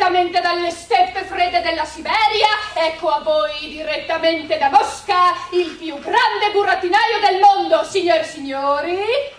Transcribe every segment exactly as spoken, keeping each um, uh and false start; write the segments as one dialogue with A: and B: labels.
A: direttamente dalle steppe fredde della Siberia, ecco a voi direttamente da Mosca il più grande burattinaio del mondo, signori e signori,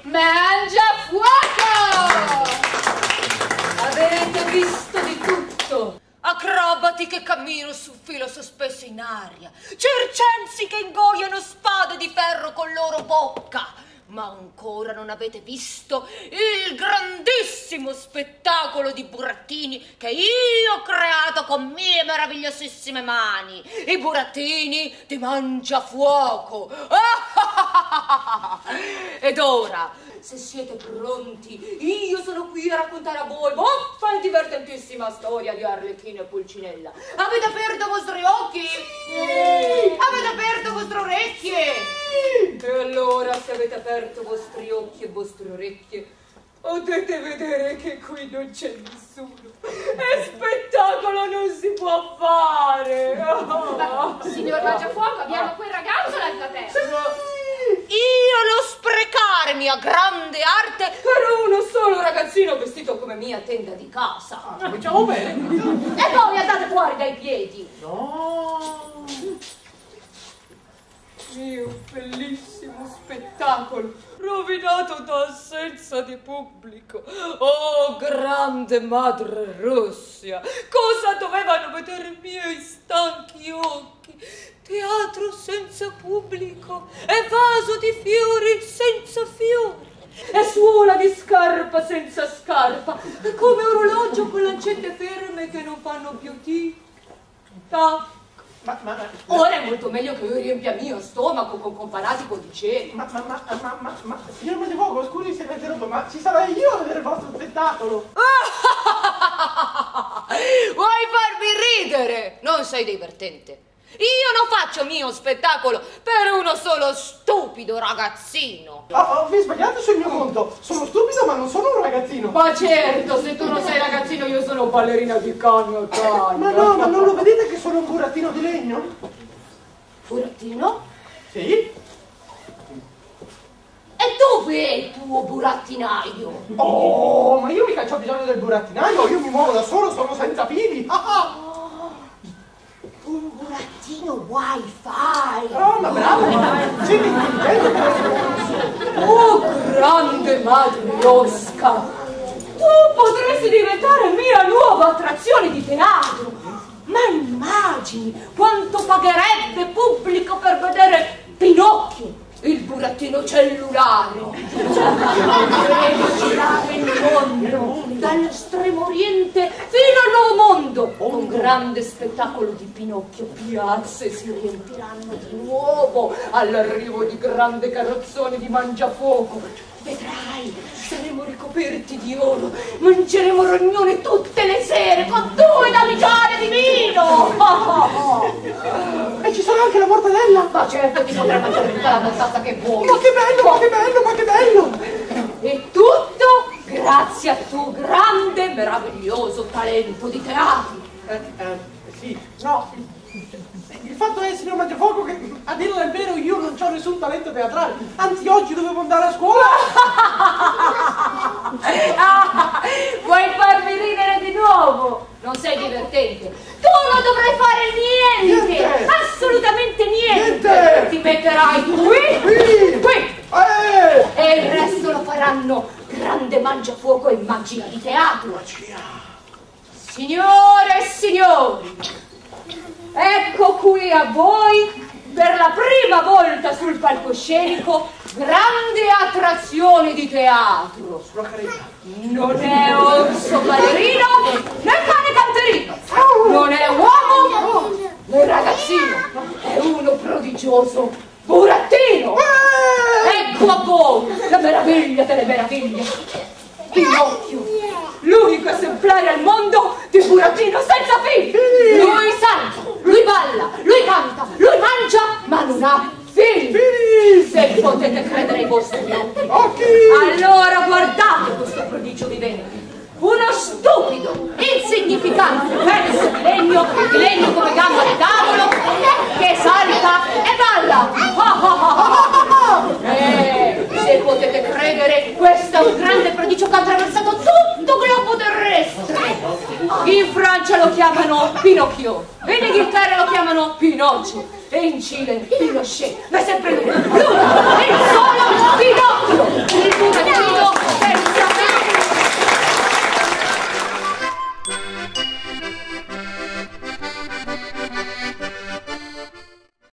A: Mangiafuoco!
B: Avete visto di tutto. Acrobati che camminano su filo sospeso in aria, circensi che ingoiano spade di ferro con loro bocca. Ma ancora non avete visto il grandissimo spettacolo di burattini che io ho creato con mie meravigliosissime mani. I burattini di Mangiafuoco. Ed ora, se siete pronti, io sono qui a raccontare a voi buffa e divertentissima storia di Arlecchino e Pulcinella. Avete aperto i vostri occhi? Sì. Avete aperto le vostre orecchie? Sì. E allora, se avete aperto i vostri occhi e le vostre orecchie, potete vedere che qui non c'è nessuno. E spettacolo non si può fare. Oh.
A: Ma, signor Mangiafuoco, abbiamo quel ragazzo l'altra terra.
B: Sì. Io non sprecare mia grande arte per uno solo ragazzino vestito come mia tenda di casa.
C: Ah, cominciamo bene.
B: E voi andate fuori dai piedi.
C: No.
B: Mio bellissimo spettacolo, rovinato da assenza di pubblico. Oh, grande madre Russia, cosa dovevano vedere i miei stanchi occhi? Teatro senza pubblico e vaso di fiori senza fiori. E suola di scarpa senza scarpa, è come orologio con lancette ferme che non fanno più tic tac.
C: Ma, ma, ma,
B: Ora è molto meglio che io riempia mio stomaco con comparati condiceri.
C: ma, ma, ma, ma, ma, ma, signor Mangiafuoco, scusi se mi interrompo, ma ci sarei io a vedere il vostro spettacolo.
B: Vuoi farmi ridere? Non sei divertente. Io non faccio mio spettacolo per uno solo stupido ragazzino.
C: Oh, oh, vi sbagliate sul mio conto. Sono stupido ma non sono un ragazzino.
B: Ma certo, se tu non sei ragazzino io sono ballerina di cagno cagno.
C: Ma no, ma non lo vedete che sono un burattino di legno?
B: Burattino?
C: Sì.
B: E dove è il tuo burattinaio?
C: Oh, ma io mica c'ho bisogno del burattinaio, io mi muovo da solo, sono senza fili. Ah, ah.
B: Un burattino wifi.
C: Oh, ma bravo, ma sì, mi intendo.
B: Oh, grande madre Oscar, tu potresti diventare mia nuova attrazione di teatro. Ma immagini quanto pagherebbe pubblico per vedere Pinocchio, il burattino cellulare. Potrei girare il mondo, dall'estremo oriente fino al nuovo mondo. Con grande spettacolo di Pinocchio, piazze si riempiranno di nuovo all'arrivo di grandi carrozzoni di Mangiafuoco. Vedrai, saremo ricoperti di oro, mangeremo rognone tutte le sere con due damigelle di vino.
C: E ci sarà anche la mortadella.
B: Ma certo ti potrai mangiare tutta la mozzarella che vuoi.
C: Ma che bello, ma che bello, ma che bello.
B: E tutto grazie al tuo grande, meraviglioso talento di teatro.
C: Eh, eh, sì, no, il fatto è, signor Mangiafuoco, che a dirla il vero io non ho nessun talento teatrale. Anzi, oggi dovevo andare a scuola.
B: Ah, vuoi farmi ridere di nuovo? Non sei divertente. Tu non dovrai fare niente,
C: Niente.
B: Assolutamente niente.
C: Niente.
B: Ti metterai qui,
C: Qui.
B: qui.
C: Eh.
B: E il resto lo faranno grande Mangiafuoco e magia di teatro. Signore e signori, ecco qui a voi, per la prima volta sul palcoscenico, grande attrazione di teatro.
C: Sulla carezza.
B: Non è orso ballerino, né cane canterino, non è uomo, né ragazzino, è uno prodigioso burattino. Ecco a voi, la meraviglia delle meraviglie, Pinocchio, l'unico esemplare al mondo di burattino senza fili. Lui salta, lui balla, lui canta, lui mangia, ma non ha fili. Se potete credere ai vostri occhi.
C: Occhi.
B: Allora guardate questo prodigio vivente. Uno stupido, insignificante pezzo di legno, di legno come gamba di tavolo, che salta e balla. E se potete credere, questo è un grande prodigio che ha attraversato tutto il globo terrestre. In Francia lo chiamano Pinocchio, in Inghilterra lo chiamano Pinocchio e in Cile Pinochet. Ma è sempre lui, lui, il